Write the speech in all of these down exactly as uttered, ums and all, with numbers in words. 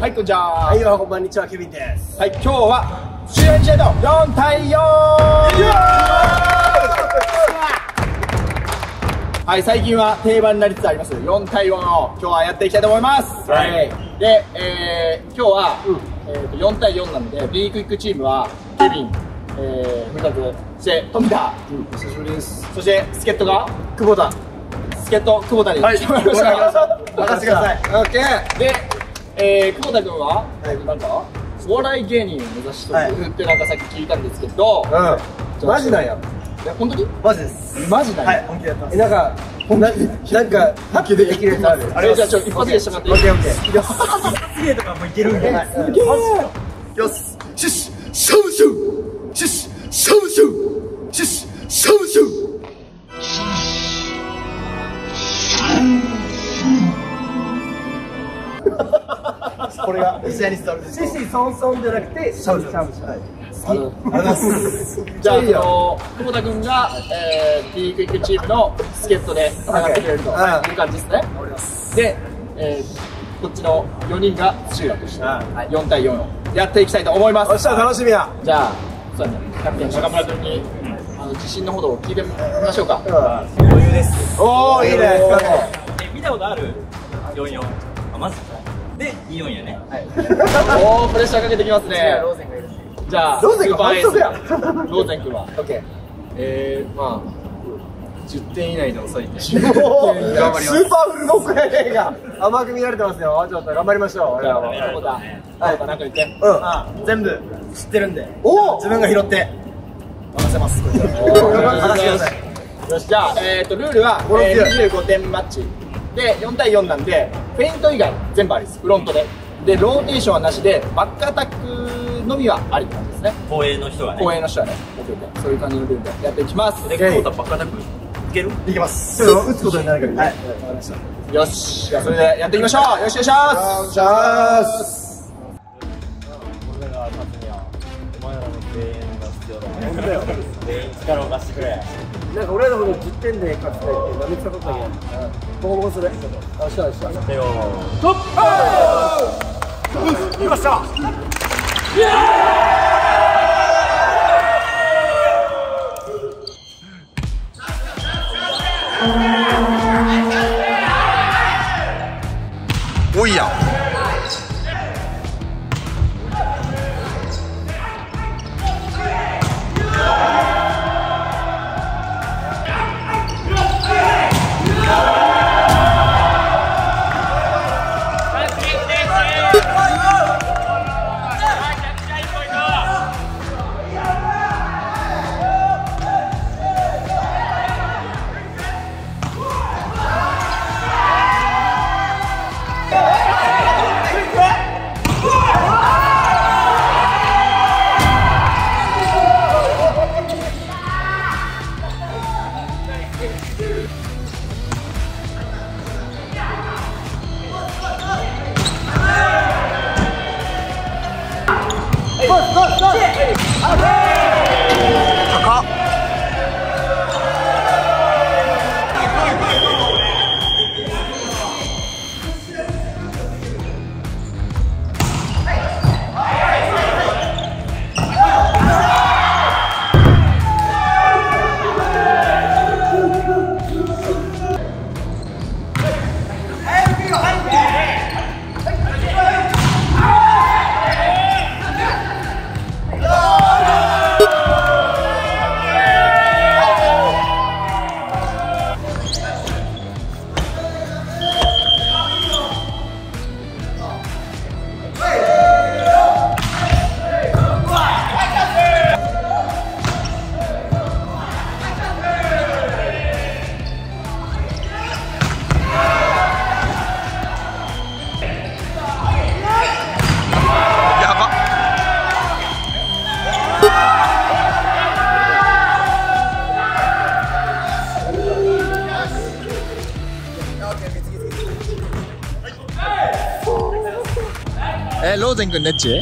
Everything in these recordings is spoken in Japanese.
はい、こんにちは。 はい、こんにちは、ケビンです。 はい、今日は周辺試合のよん対よん。はい、最近は定番になりつつありますよん対よんを今日はやっていきたいと思います。はい。で、えー、今日は、うん、えーとよん対よんなので B クイックチームはケビン、えー、ふたつ、そして富田、うん、久しぶりです。そして助っ人が久保田。助っ人久保田に来てもらいました。任せてください。オッケー。で、えー、久保田君は、はい、なんかお笑い芸人を目指してるってなんかさっき聞いたんですけど、うん、マジなんや。え、本当に？マジです。マジなんや。はい、本気でやってます。え、なんかな、なんか本気でできるやつある。あれじゃあちょっと一発でしてもらっていい？オッケーオッケー。すげえとかもいけるんで。すげえ。よし。シュッシュシャウシュウ。シュッシュシャウシュウ。シュッシュシャウシュウ。これが実際に伝わる。シシソンソンじゃなくてシャウシャウシャウ。好き。じゃあ、その久保田君が、えー、B クイックチームの助っ人で戦ってくれるという感じですね。で、えー、こっちのよにんが土浦としてよん対よんをやっていきたいと思います。よっしゃ、楽しみや。じゃあ、そうやね、キャプテン中村君にあの自信のほどを聞いてみましょうか。余裕です。おー、いいね。 見たことあるよんよん。あ、まずでによんやね。はい。 おー、プレッシャーかけてきますね。じゃあ、ローゼン君反則や。ローゼン君は。オッケー。えー、まあじゅってん以内で抑えて。頑張ります。スーパーフルノックやねんが。甘く見られてますよ。ちょっと頑張りましょう。じゃあ、久保田。はい。なんか言って。うん。全部知ってるんで。おお。自分が拾って任せます。任せてください。よし、じゃあ、えっとルールはにじゅうごてんマッチでよん対よんなんで、フェイント以外全部ありです。フロントで。で、ローテーションはなしで、バックアタックのみはありって感じですね。 後衛の人はね。後衛の人はね。そういう感じのルールでやっていきます。 で、久保田バックアタックいける？いきます。ちょっと打つことになるから。はい。わかりました。よし。じゃあそれでやっていきましょう。よしよしよし。お願いします。 俺が勝つにはお前らの声援が必要だ。本当だよ。全員力を貸してくれ。 なんか俺らのことじゅってんで勝ちたいってなめてたことだけど。ボコボコする。よっしゃよっしゃ。 手を。 トップ。よっしゃ。イエーイ。おいや。 え、ローゼン君ネッチ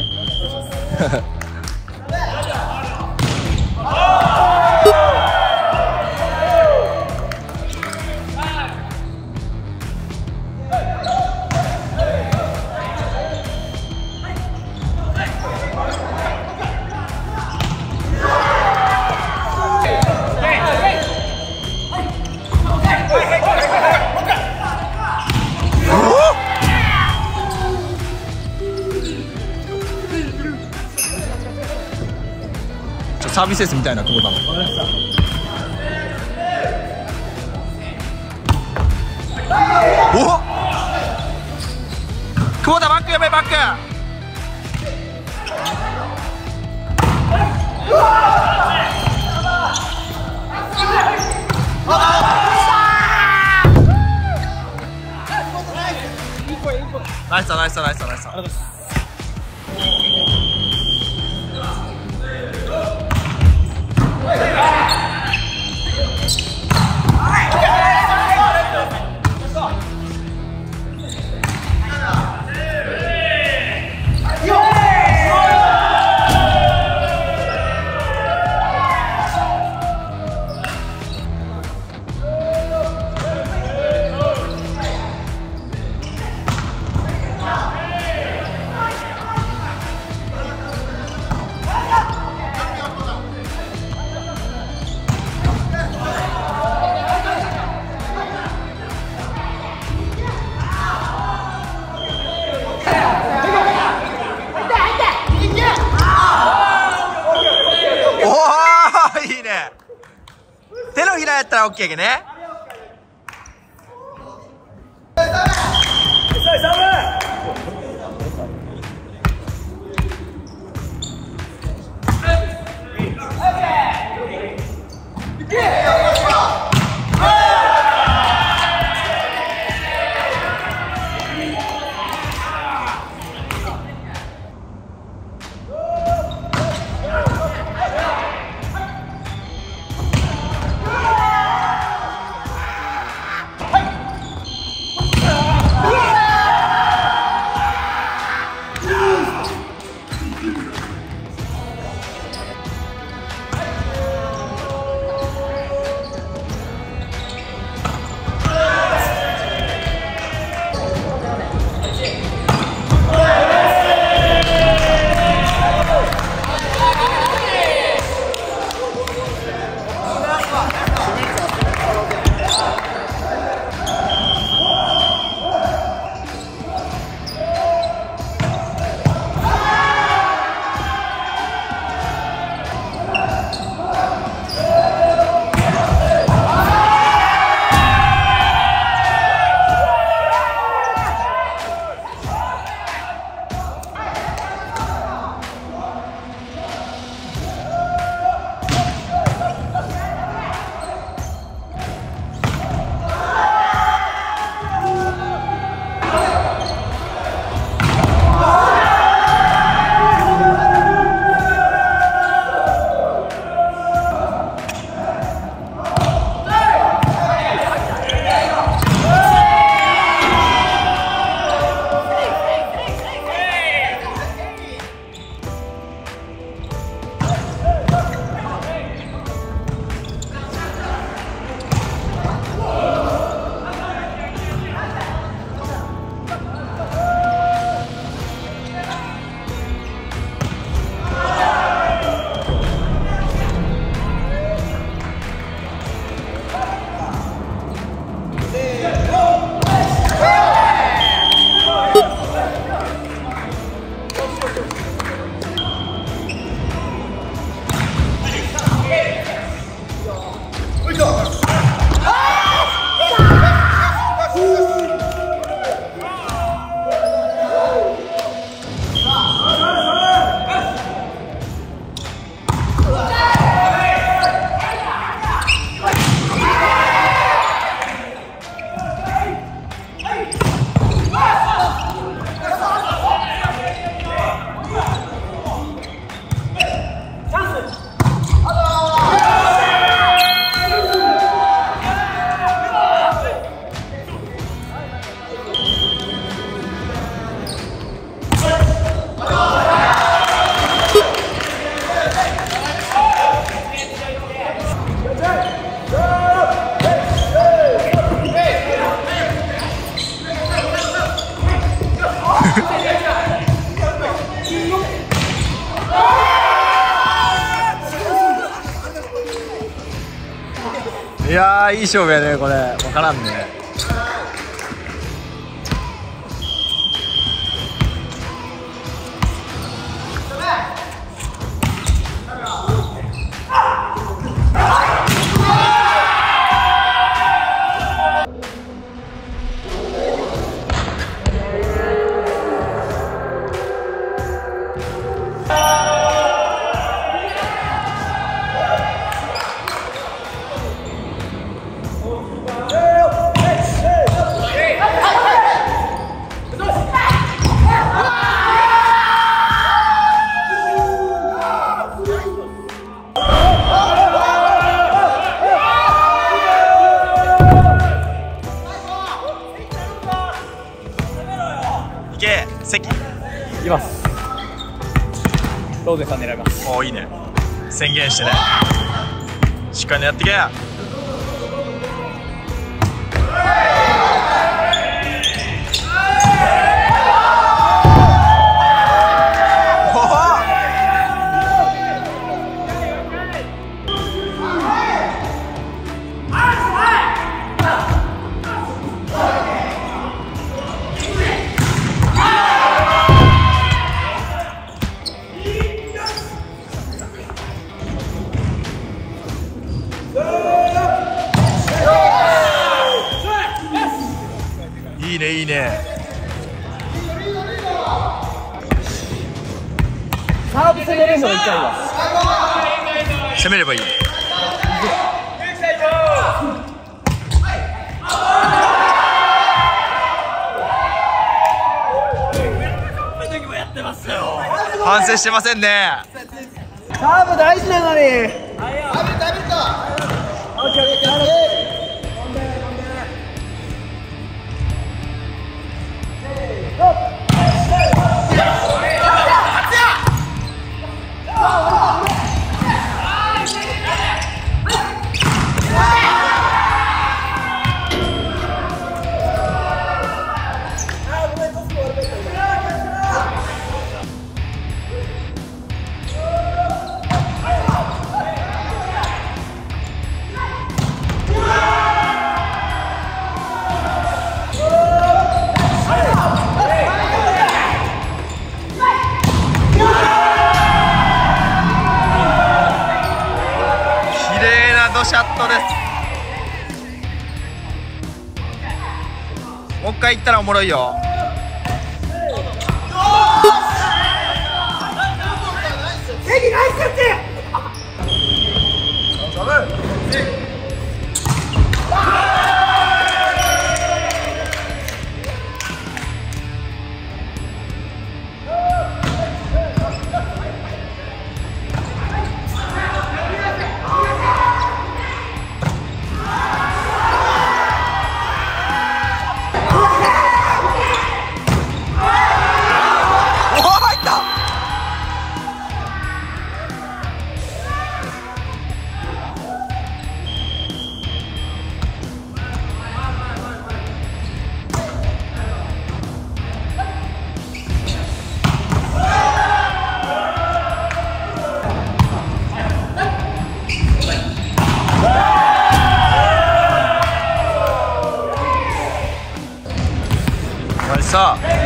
サービスエースみたいな久保田の。おっ久保田バックやべバック。ナイスだナイスだナイスだナイスだ。手のひらやったら OK けね。いやーいい勝負やねこれ。分からんね。 関。 いきます。ローゼさん狙います。 おーいいね。宣言してね。しっかりやってけ。いいねいいね。 サーブ攻めれるのが痛いわ。 攻めればいい。反省してませんね。 サーブ大事なのに。 シャットです。もう一回いったらおもろいよ。さあ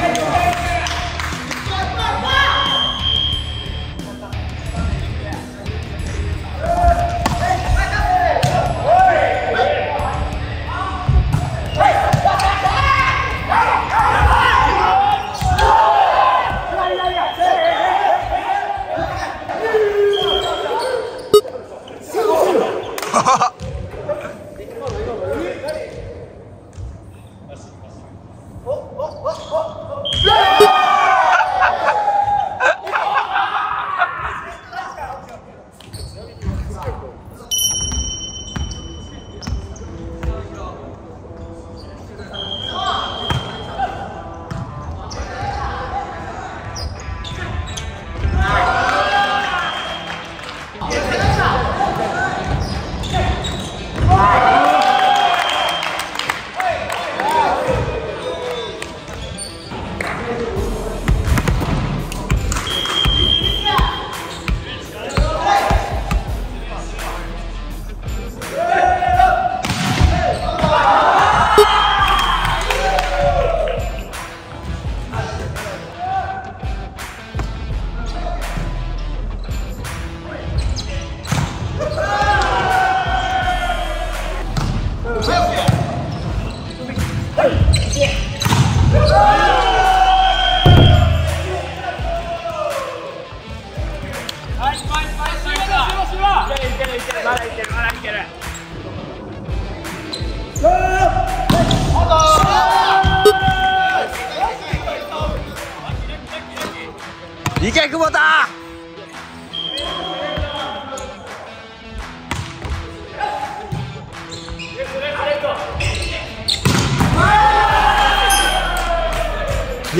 いけ久保田。い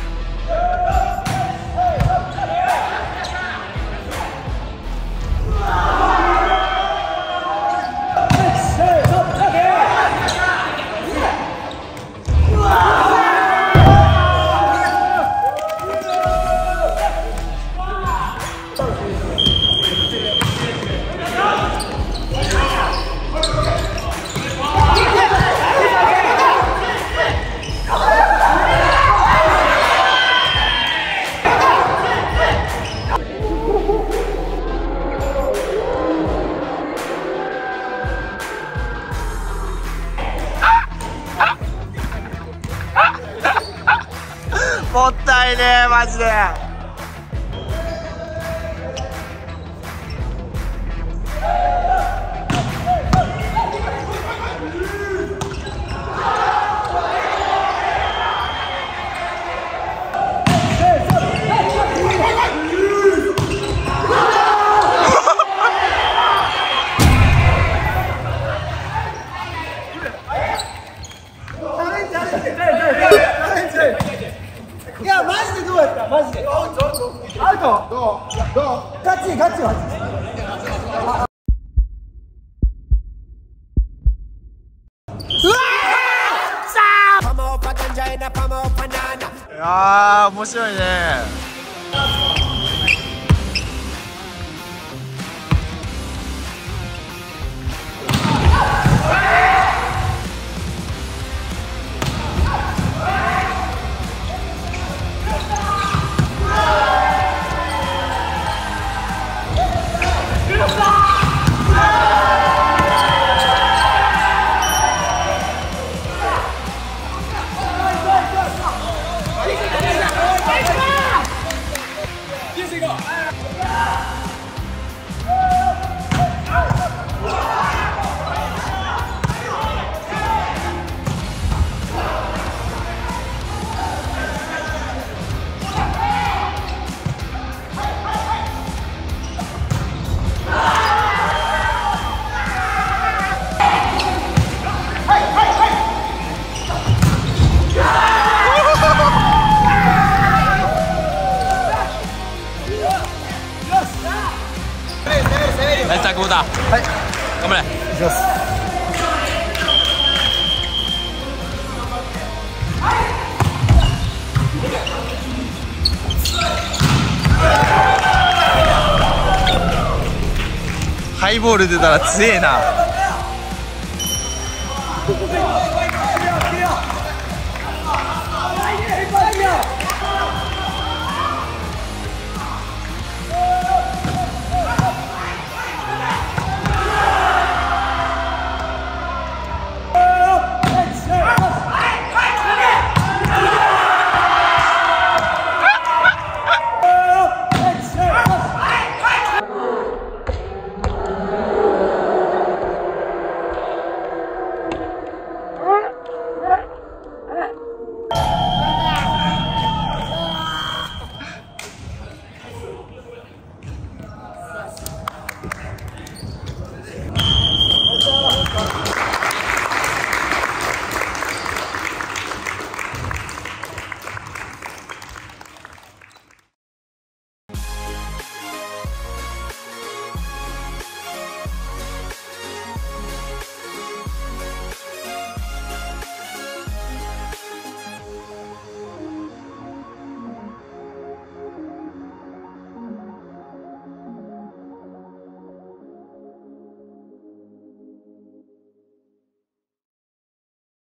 もったいねえマジで。 いやマジでどうやったマジでアウトどうどうガチガチはいやー面白いね。ナイスタックボーダー。はい。頑張れ。いきます。ハイボール出たら強えな。